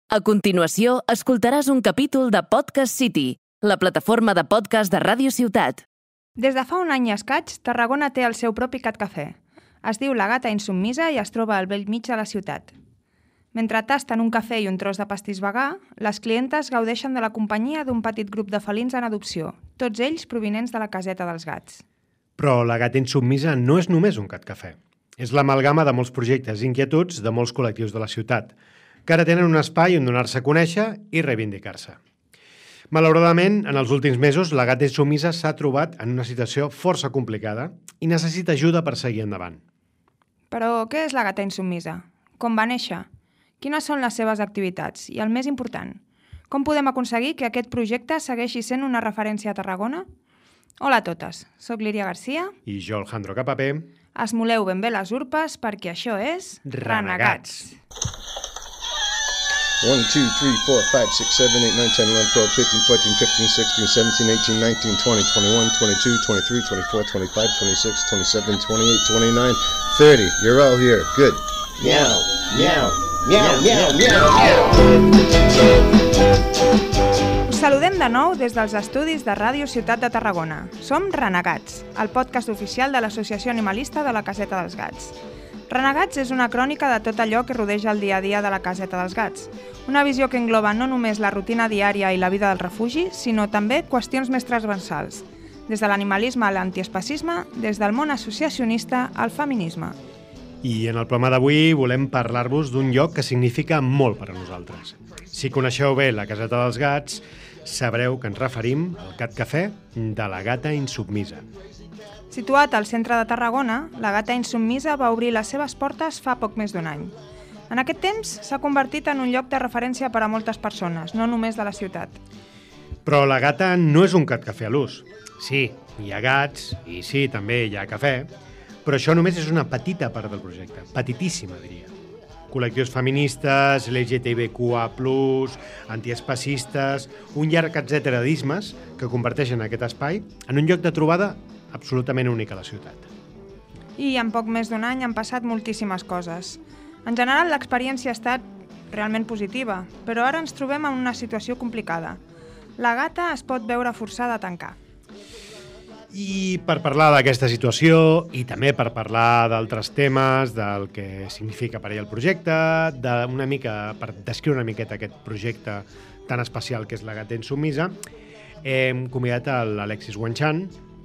A continuació, escoltaràs un capítol de Podcast City, la plataforma de podcast de Ràdio Ciutat. Des de fa un any i escaig, Tarragona té el seu propi cat cafè. Es diu La Gata Insubmisa i es troba al bell mig de la ciutat. Mentre tasten un cafè i un tros de pastís vegà, les clientes gaudeixen de la companyia d'un petit grup de felins en adopció, tots ells provinents de la caseta dels gats. Però La Gata Insubmisa no és només un cat cafè. És l'amalgama de molts projectes i inquietuds de molts col·lectius de la ciutat, que ara tenen un espai on donar-se a conèixer i reivindicar-se. Malauradament, en els últims mesos, La Gata Insubmisa s'ha trobat en una situació força complicada i necessita ajuda per seguir endavant. Però què és La Gata Insubmisa? Com va néixer? Quines són les seves activitats? I el més important, com podem aconseguir que aquest projecte segueixi sent una referència a Tarragona? Hola a totes, soc Líria Garcia. I jo, Alejandro Capapé. Esmoleu ben bé les urpes perquè això és Renegats. 1, 2, 3, 4, 5, 6, 7, 8, 9, 10, 11, 12, 13, 14, 15, 16, 17, 18, 19, 20, 21, 22, 23, 24, 25, 26, 27, 28, 29, 30. You're all here. Good. Meow, meow, meow, meow, meow, meow. Us saludem de nou des dels estudis de Ràdio Ciutat de Tarragona. Som Renegats, el podcast oficial de l'Associació Animalista de la Caseta dels Gats. Renegats és una crònica de tot allò que rodeja el dia a dia de la Caseta dels Gats. Una visió que engloba no només la rutina diària i la vida del refugi, sinó també qüestions més transversals, des de l'animalisme a l'antiespecisme, des del món associacionista al feminisme. I en el programa d'avui volem parlar-vos d'un lloc que significa molt per a nosaltres. Si coneixeu bé la Caseta dels Gats, sabreu que ens referim al Cat Cafè de La Gata Insubmisa. Situat al centre de Tarragona, La Gata Insubmisa va obrir les seves portes fa poc més d'un any. En aquest temps s'ha convertit en un lloc de referència per a moltes persones, no només de la ciutat. Però La Gata no és un cat cafè a l'ús. Sí, hi ha gats i sí, també hi ha cafè, però això només és una petita part del projecte, petitíssima, diria. Col·lectius feministes, LGTBQA+, antiespecistes, un llarg etcètera d'ismes que converteixen aquest espai en un lloc de trobada absolutament únic a la ciutat. I en poc més d'un any han passat moltíssimes coses. En general, l'experiència ha estat realment positiva, però ara ens trobem en una situació complicada. La Gata es pot veure forçada a tancar. I per parlar d'aquesta situació i també per parlar d'altres temes, del que significa per ell el projecte, per descriure una miqueta aquest projecte tan especial que és La Gata Insubmisa, hem convidat l'Alexis Wenchuan,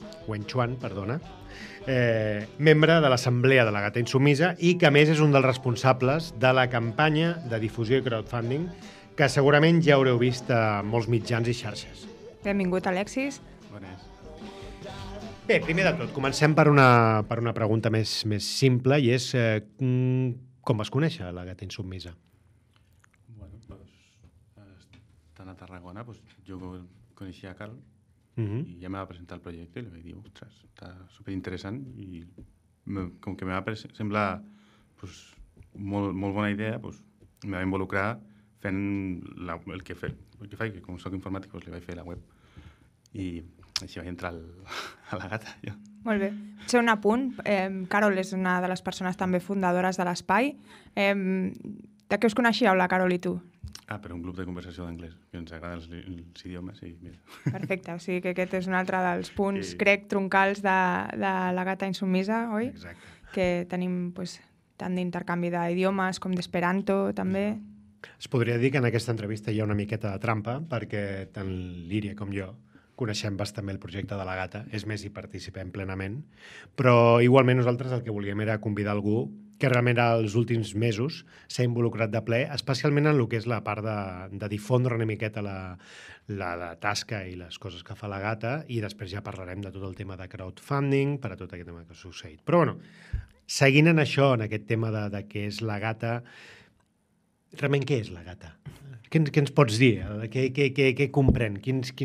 membre de l'Assemblea de La Gata Insubmisa i que a més és un dels responsables de la campanya de difusió i crowdfunding que segurament ja haureu vist a molts mitjans i xarxes. Benvingut, Alexis. Bones. Bé, primer de tot, comencem per una pregunta més simple i és com vas conèixer La Gata Insubmisa? Bueno, estant a Tarragona, jo coneixia a Carl i ja me va presentar el projecte i li vaig dir, ostres, està superinteressant i com que me va semblar molt bona idea, me va involucrar fent el que faig, que com soc informàtic li vaig fer la web i així vaig entrar a La Gata. Jo. Molt bé. Potser un apunt. Carol és una de les persones també fundadores de l'espai. De què us coneixeu, la Carol i tu? Per un grup de conversació d'anglès, que ens agraden els idiomes. I mira. Perfecte, o sigui que aquest és un altre dels punts, crec, troncals de La Gata Insubmisa, oi? Exacte. Que tenim tant d'intercanvi d'idiomes com d'esperanto, també. Es podria dir que en aquesta entrevista hi ha una miqueta de trampa, perquè tant Líria com jo coneixem bastant bé el projecte de La Gata, és més, hi participem plenament, però igualment nosaltres el que volíem era convidar algú que realment els últims mesos s'ha involucrat de ple, especialment en el que és la part de difondre una miqueta la tasca i les coses que fa La Gata, i després ja parlarem de tot el tema de crowdfunding per a tot aquest tema que ha succeït. Però bueno, seguint en això, en aquest tema de què és La Gata, realment què és La Gata? Què ens pots dir? Què comprèn?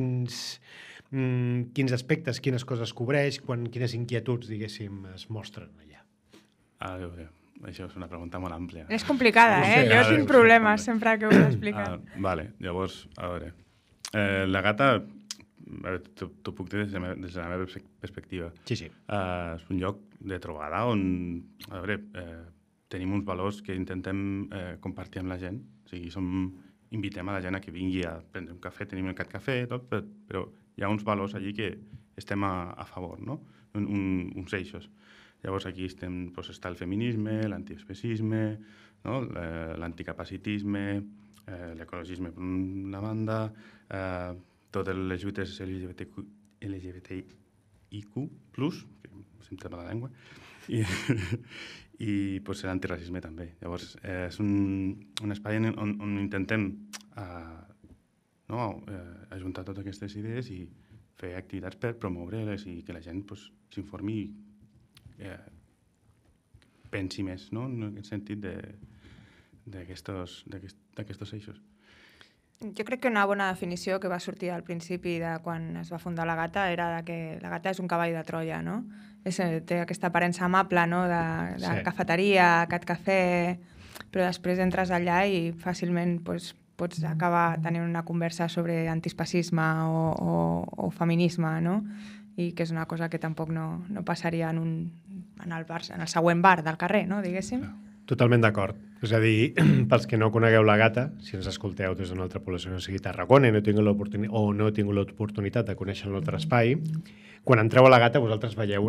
Quins aspectes, quines coses cobreix, quines inquietuds, diguéssim, es mostren allà? A veure, això és una pregunta molt àmplia. És complicada, Jo tinc problemes sempre que us explica. Vale, llavors, a veure, La Gata, t'ho puc dir des de la meva perspectiva. Sí. És un lloc de trobada on, a veure, tenim uns valors que intentem compartir amb la gent. O sigui, som invitem a la gent a que vingui a prendre un cafè, tenim el Cat Cafè, tot, però hi ha uns valors allí que estem a favor, no? Uns eixos. Llavors aquí està el feminisme, l'antiespecisme, no? L'anticapacitisme, l'ecologisme per una banda, totes les lluites LGBTIQ+, que se'm trema la llengua, i pues, l'antiracisme també. Llavors, és un espai on intentem ajuntar totes aquestes idees i fer activitats per promoure-les i que la gent pues, s'informi i pensi més, no? En aquest sentit d'aquestos eixos. Jo crec que una bona definició que va sortir al principi de quan es va fundar la Gata era que la Gata és un cavall de Troia, no? Té aquesta aparença amable, no? De cafeteria, Cat Cafè, però després entres allà i fàcilment pots acabar tenint una conversa sobre antiespecisme o feminisme, no? I que és una cosa que tampoc no passaria en el següent bar del carrer, no? Diguéssim. Totalment d'acord. És a dir, pels que no conegueu la Gata, si ens escolteu des d'una altra població, no sigui Tarragona, i no tingueu l'oportunitat de conèixer el nostre espai, quan entreu a la Gata vosaltres veieu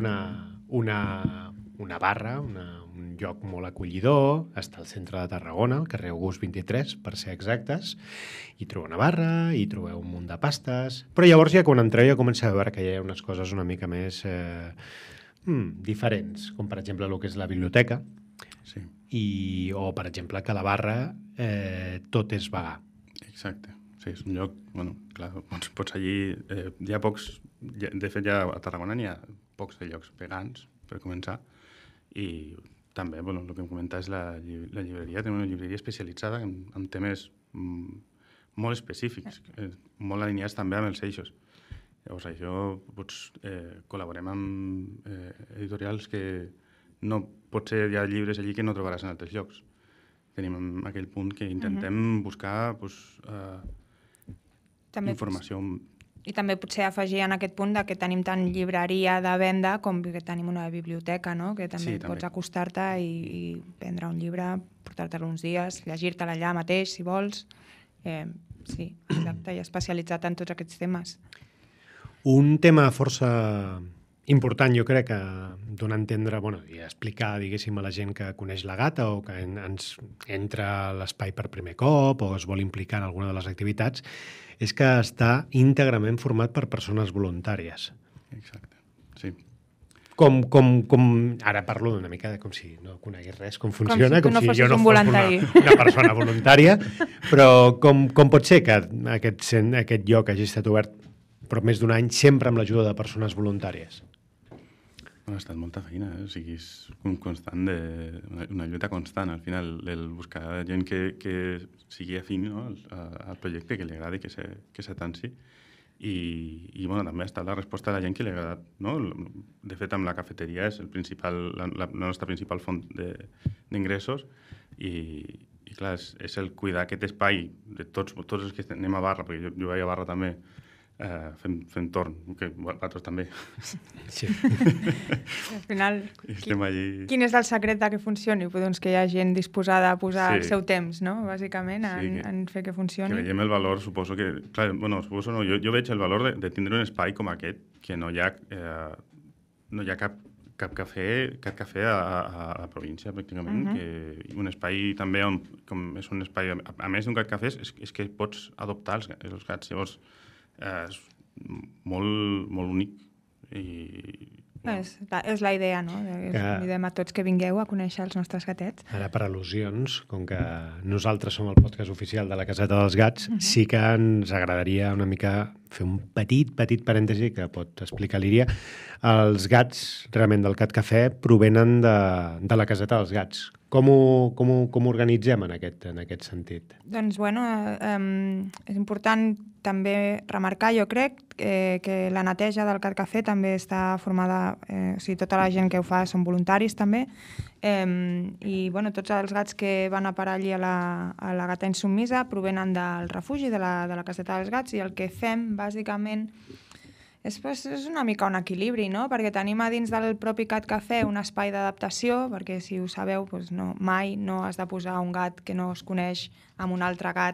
una barra, un lloc molt acollidor, està al centre de Tarragona, al carrer August 23, per ser exactes, i trobeu una barra, i trobeu un munt de pastes, però llavors ja quan entreu ja comenceu a veure que hi ha unes coses una mica més diferents, com per exemple el que és la biblioteca, sí. O per exemple que a la barra tot és vegà. Exacte. Sí, és un lloc, bueno, clar, pots allí, hi ha pocs, de fet ja a Tarragona n'hi ha pocs de llocs vegans, per començar, i també, bueno, el que em comenta és la llibreria, tenim una llibreria especialitzada en temes molt específics, molt alineats també amb els eixos. Llavors, això, col·laborem amb editorials que no potser hi ha llibres allí que no trobaràs en altres llocs. Tenim aquell punt que intentem buscar informació. I també potser afegir en aquest punt que tenim tant llibreria de venda com que tenim una biblioteca, no? Que també pots acostar-te i prendre un llibre, portar-te'l uns dies, llegir-te'l allà mateix, si vols. Sí, exacte, i especialitzat en tots aquests temes. Un tema força important, jo crec, que donar a entendre, i explicar, diguéssim, a la gent que coneix la Gata o que ens entra a l'espai per primer cop o es vol implicar en alguna de les activitats, és que està íntegrament format per persones voluntàries. Exacte, sí. Ara parlo una mica com si no conegués res, com funciona, com si jo no fos una persona voluntària, però com pot ser que aquest lloc hagi estat obert però més d'un any sempre amb l'ajuda de persones voluntàries? Ha estat molta feina, o sigui, és una lluita constant, al final, el buscar gent que sigui afín al projecte, que li agradi, que s'atansi. I també ha estat la resposta de la gent que li ha agradat. De fet, amb la cafeteria és la nostra principal font d'ingressos i clar, és el cuidar aquest espai de tots els que anem a barra, perquè jo vaig a barra també, fent torn, que vosaltres també. Sí. Al final, quin és el secret que funcioni? Doncs que hi ha gent disposada a posar el seu temps, no? Bàsicament, en fer que funcioni. Que veiem el valor, suposo que... Clar, suposo no, jo veig el valor de tindre un espai com aquest, que no hi ha cap cafè a la província, pràcticament, que un espai també on, com és un espai, a més d'un Cat Cafè, és que pots adoptar els gats, llavors és molt únic i... És la idea, no? Convidem a tots que vingueu a conèixer els nostres gatets. Ara, per al·lusions, com que nosaltres som el podcast oficial de la Caseta dels Gats, sí que ens agradaria una mica fer un petit parèntesi que pot explicar l'Íria. Els gats, realment, del Cat Cafè provenen de la Caseta dels Gats. Com ho organitzem en aquest sentit? Doncs, és important també remarcar, jo crec, que la neteja del Cat Cafè també està formada, o sigui, tota la gent que ho fa són voluntaris també, i tots els gats que van a parar allí a la Gata Insubmisa provenen del refugi de la Caseta dels Gats, i el que fem, bàsicament, és una mica un equilibri, no? Perquè tenim a dins del propi Cat Cafè un espai d'adaptació, perquè si ho sabeu, mai no has de posar un gat que no es coneix amb un altre gat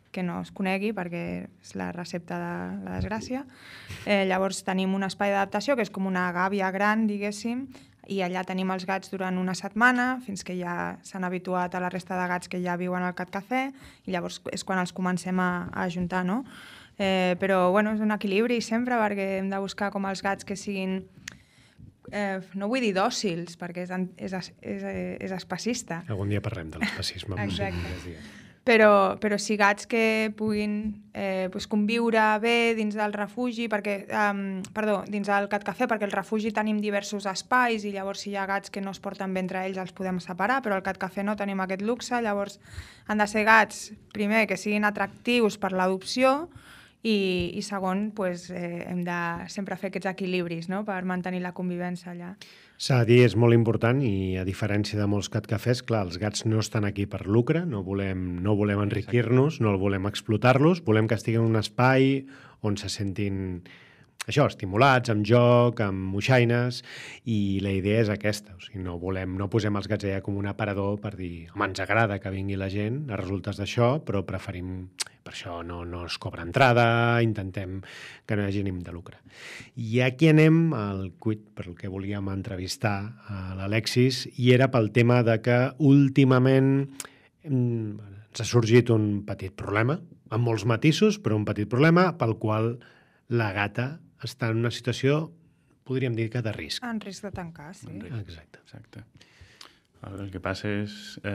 que no es conegui perquè és la recepta de la desgràcia. Llavors tenim un espai d'adaptació que és com una gàbia gran, diguéssim, i allà tenim els gats durant una setmana, fins que ja s'han habituat a la resta de gats que ja viuen al Cat Cafè, i llavors és quan els comencem a ajuntar, no? Però, bueno, és un equilibri sempre, perquè hem de buscar com els gats que siguin, no vull dir dòcils, perquè és espacista. Algun dia parlem de l'espacisme. Exacte. Però sí gats que puguin conviure bé dins del refugi, dins del Cat Cafè, perquè al refugi tenim diversos espais i llavors si hi ha gats que no es porten bé entre ells els podem separar, però al Cat Cafè no tenim aquest luxe, llavors han de ser gats, primer, que siguin atractius per l'adopció i segon, hem de sempre fer aquests equilibris, no?, per mantenir la convivència allà. S'ha de dir, és molt important i a diferència de molts catcafès, clar, els gats no estan aquí per lucre, no volem enriquir-nos, no volem explotar-los, volem que estiguin en un espai on se sentin estimulats, amb joc, amb moixaines, i la idea és aquesta. O sigui, no posem els gats allà com un aparador per dir, home, ens agrada que vingui la gent a resultes d'això, però preferim, per això no es cobra entrada, intentem que no hi hagi ànim de lucre. I aquí anem al quid per el que volíem entrevistar a l'Alexis, i era pel tema de que últimament ens ha sorgit un petit problema, amb molts matisos, però un petit problema pel qual la gata està en una situació, podríem dir que de risc. En risc de tancar, sí. Exacte. El que passa és,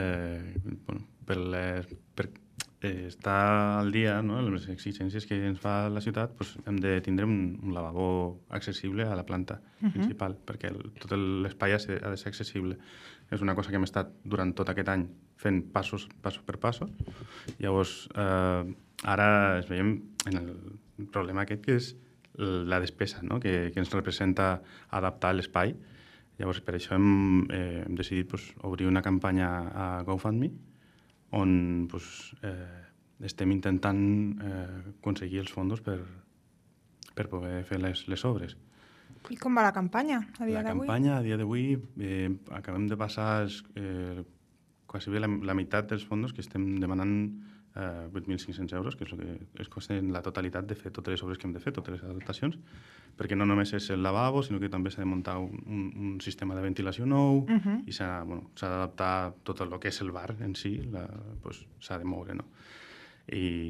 per estar al dia, no?, amb les exigències que ens fa la ciutat, hem de tindre un lavabo accessible a la planta principal, perquè tot l'espai ha de ser accessible. És una cosa que hem estat durant tot aquest any fent passos per passos. Llavors, ara es veiem en el problema aquest, que és la despesa, no?, que ens representa adaptar l'espai. Llavors, per això hem decidit obrir una campanya a GoFundMe, on estem intentant aconseguir els fons per poder fer les obres. I com va la campanya a dia d'avui? La campanya a dia d'avui acabem de passar quasi bé la meitat dels fons, que estem demanant 8.500 euros, que és el que es costa en la totalitat de fer totes les obres que hem de fer, totes les adaptacions, perquè no només és el lavabo, sinó que també s'ha de muntar un sistema de ventilació nou i s'ha d'adaptar tot el que és el bar en si, s'ha de moure, no? I,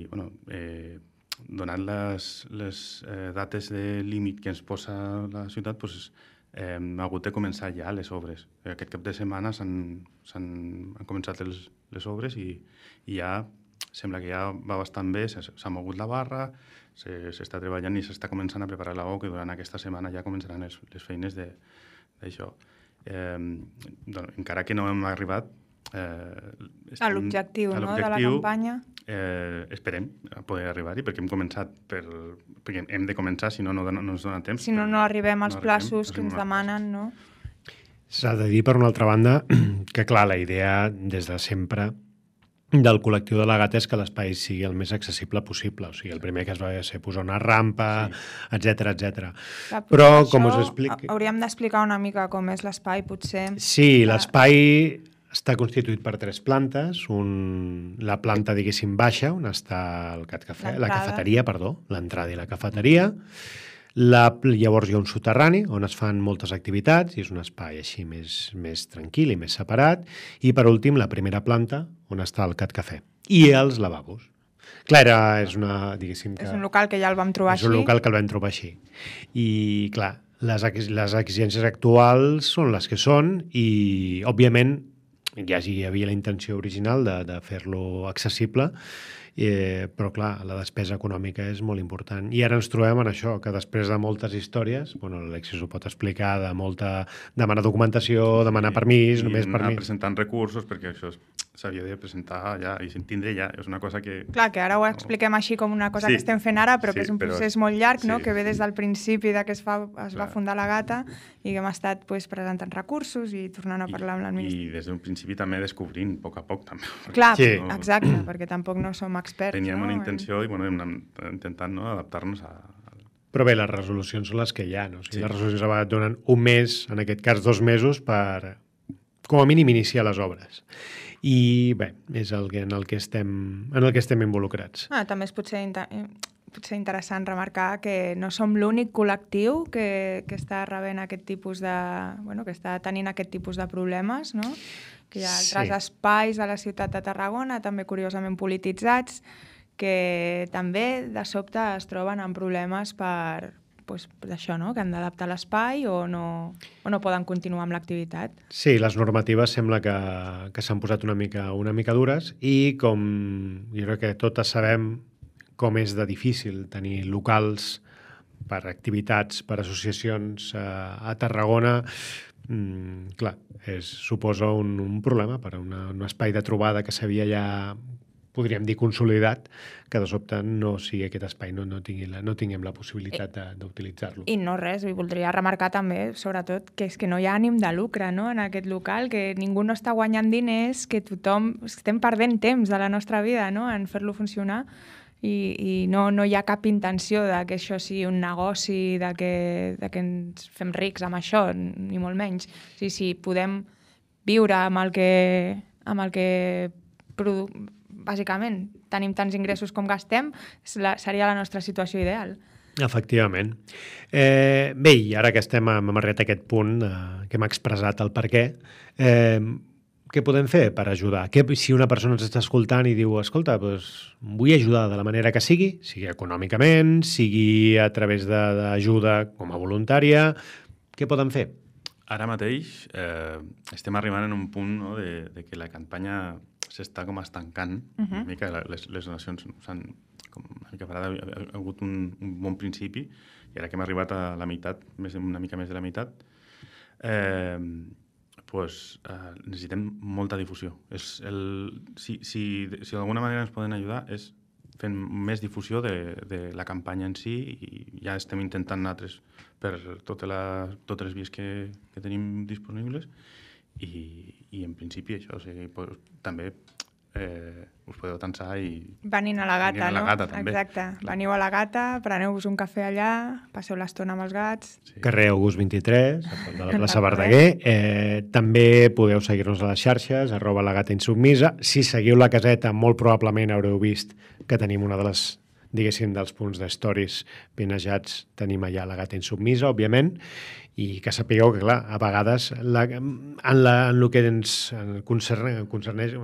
donant les dates de límit que ens posa la ciutat, hem hagut de començar ja les obres. Aquest cap de setmana han començat les obres i ja sembla que ja va bastant bé, s'ha mogut la barra, s'està treballant i s'està començant a preparar l'obra, que durant aquesta setmana ja començaran les feines d'això. Encara que no hem arribat a l'objectiu de la campanya. Esperem poder arribar-hi, perquè hem començat perquè hem de començar, si no ens dona temps. Si no arribem als plaços que ens demanen, no? S'ha de dir, per una altra banda, que clar, la idea des de sempre del col·lectiu de la gata és que l'espai sigui el més accessible possible. O sigui, el primer que es va ser posar una rampa, etc. Però, com us explico... Hauríem d'explicar una mica com és l'espai, potser. Sí, l'espai està constituït per 3 plantes. La planta, diguéssim, baixa, on està el Cat Cafè, la cafeteria, l'entrada i la cafeteria. Llavors hi ha un soterrani on es fan moltes activitats i és un espai així més tranquil i més separat. I per últim, la primera planta, on està el Cat Cafè. I els lavabos. Clar, és un local que ja el vam trobar així. És un local que el vam trobar així. I, clar, les exigències actuals són les que són i, òbviament, ja hi havia la intenció original de fer-lo accessible, però clar, la despesa econòmica és molt important. I ara ens trobem en això, que després de moltes històries, l'Alexis ho pot explicar, de demanar documentació, demanar permís, només permís... I anar presentant recursos, perquè això s'havia de presentar ja i tindre ja. És una cosa que... Clar, que ara ho expliquem així com una cosa que estem fent ara, però que és un procés molt llarg, que ve des del principi que es va fundar la gata i que hem estat presentant recursos i tornant a parlar amb l'administració. I des d'un principi també descobrint, a poc també. Clar, exacte, perquè tampoc no som experts. Teníem una intenció i hem intentat adaptar-nos a... Però bé, les resolucions són les que hi ha, no? Les resolucions a vegades donen un mes, en aquest cas 2 mesos, per com a mínim iniciar les obres. I bé, és en el que estem involucrats. També és potser interessant remarcar que no som l'únic col·lectiu que està rebent aquest tipus de... que està tenint aquest tipus de problemes, no? Que hi ha altres espais de la ciutat de Tarragona, també curiosament polititzats, que també de sobte es troben amb problemes per això, no? Que han d'adaptar l'espai o no poden continuar amb l'activitat. Sí, les normatives sembla que s'han posat una mica dures i com jo crec que totes sabem com és de difícil tenir locals per activitats, per associacions a Tarragona, clar, suposa un problema per a un espai de trobada que s'havia ja, podríem dir, consolidat, que de sobte no sigui aquest espai, no tinguem la possibilitat d'utilitzar-lo. I no res, voldria remarcar també, sobretot, que és que no hi ha ànim de lucre, no?, en aquest local, que ningú no està guanyant diners, que tothom estem perdent temps de la nostra vida, no?, en fer-lo funcionar, i no hi ha cap intenció de que això sigui un negoci, de que ens fem rics amb això, ni molt menys. O sigui, si podem viure amb el que bàsicament tenim tants ingressos com gastem, seria la nostra situació ideal. Efectivament. Bé, i ara que hem arribat a aquest punt, que hem expressat el per què, què podem fer per ajudar? Si una persona ens està escoltant i diu, escolta, vull ajudar de la manera que sigui econòmicament, sigui a través d'ajuda com a voluntària, què poden fer? Ara mateix estem arribant en un punt, no, de que la campanya s'està com estancant. Una mica les donacions s'han una mica parat. Ha hagut un bon principi i ara que hem arribat a la meitat, una mica més de la meitat, necessitem molta difusió. Si d'alguna manera ens poden ajudar és fent més difusió de la campanya en si, i ja estem intentant nosaltres per totes les vies que tenim disponibles i en principi això, o sigui, també us podeu tensar i... Venint a la Gata, no? També. Exacte. Clar. Veniu a la Gata, preneu-vos un cafè allà, passeu l'estona amb els gats... Sí. Carrer August 23, a prop de la plaça Verdaguer. També podeu seguir-nos a les xarxes, @lagataInsubmisa. Si seguiu la caseta, molt probablement haureu vist que tenim una de les, diguéssim, dels punts de stories pinejats, tenim allà la Gata Insubmisa, òbviament, i que sapigueu que, clar, a vegades en el que ens concerneix,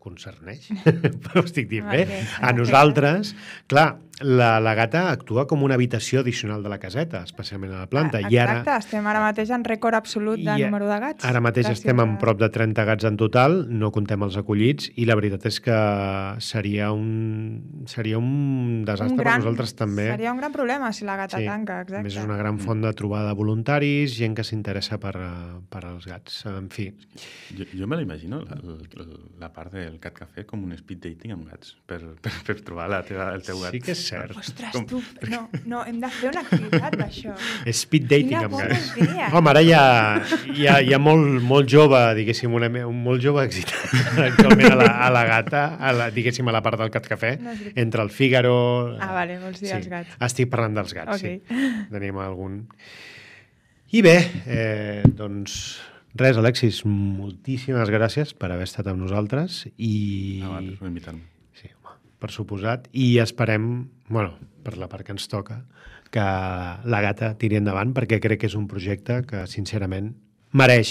ho estic dient bé, a nosaltres, clar, la Gata actua com una habitació addicional de la caseta, especialment a la planta. Exacte, estem ara mateix en rècord absolut de número de gats. Ara mateix estem en prop de 30 gats en total, no comptem els acollits, i la veritat és que seria un desastre per nosaltres també. Seria un gran problema si la Gata tanca, exacte. A més, és una gran font de trobada de voluntaris, gent que s'interessa per als gats, en fi. Jo me l'imagino, la part del Cat Café, com un speed dating amb gats, per trobar el teu gat. Sí que és cert. Ostres, tu, no, hem de fer una activitat d'això. Speed dating amb gats. Quina bona idea. Home, ara hi ha molt jove, diguéssim, molt jove excitat actualment a la Gata, diguéssim, a la part del Cat Café, entre el Fígaro... Vale, vols dir els gats. Estic parlant dels gats, okay. Sí. Tenim algun... I bé, doncs... Res, Alexis, moltíssimes gràcies per haver estat amb nosaltres i... Gràcies per invitar-me. Sí, per suposat. I esperem, per la part que ens toca, que la Gata tiri endavant, perquè crec que és un projecte que, sincerament, mereix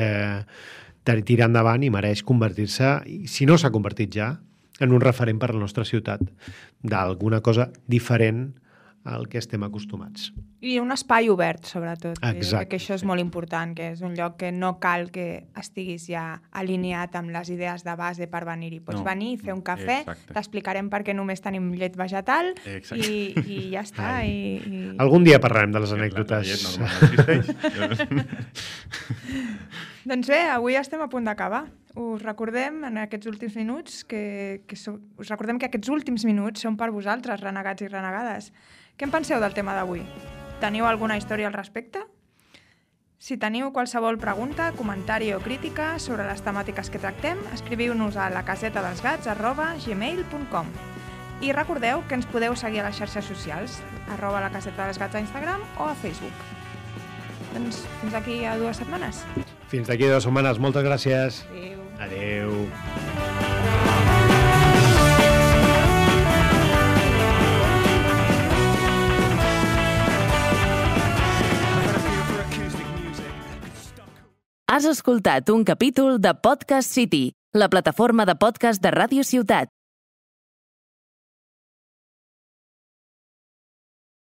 tirar endavant i mereix convertir-se, si no s'ha convertit ja, en un referent per a la nostra ciutat, d'alguna cosa diferent al que estem acostumats. I un espai obert, sobretot. Exacte. Que això és molt important, que és un lloc que no cal que estiguis ja alineat amb les idees de base per venir-hi. Pots venir, fer un cafè, t'explicarem per què només tenim llet vegetal i ja està. Algun dia parlarem de les anècdotes. Doncs bé, avui estem a punt d'acabar. Us recordem en aquests últims minuts que aquests últims minuts són per vosaltres, renegats i renegades. Què en penseu del tema d'avui? Teniu alguna història al respecte? Si teniu qualsevol pregunta, comentari o crítica sobre les temàtiques que tractem, escriviu-nos a lacasetadelsgats@gmail.com. I recordeu que ens podeu seguir a les xarxes socials, @lacasetadelsgats a Instagram o a Facebook. Doncs fins aquí a 2 setmanes. Fins d'aquí 2 setmanes. Moltes gràcies. Adéu. Adéu. Has escoltat un capítol de Podcast City, la plataforma de podcast de Ràdio Ciutat.